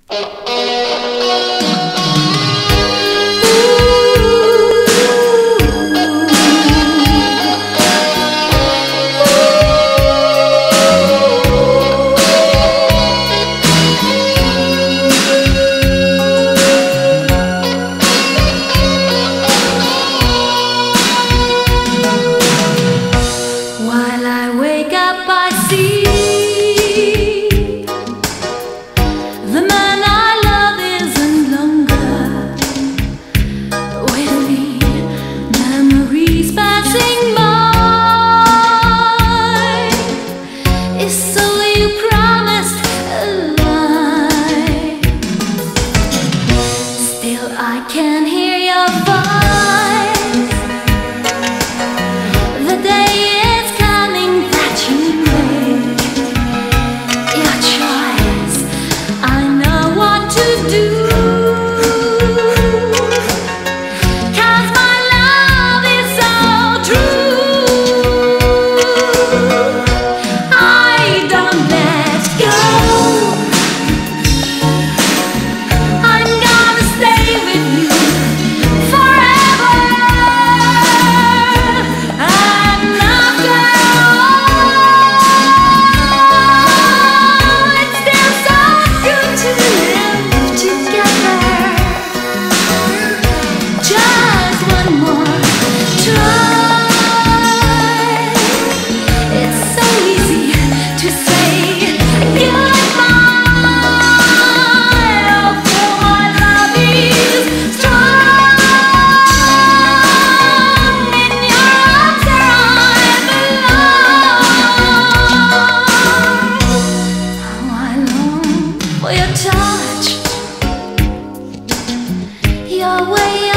While I wake up, I see the man I love isn't longer with me. Memories passing by is so you promised a lie. Still I can hear your voice. The day is coming that you make your choice. I know what to do, 'cause my love is so true. I don't let go. I'm gonna stay with you forever. I'm not gonna. It's still so good to live together. Just one more try. It's so easy to say goodbye. Oh, for my love is strong. In your arms there I belong. How I long for your touch, your way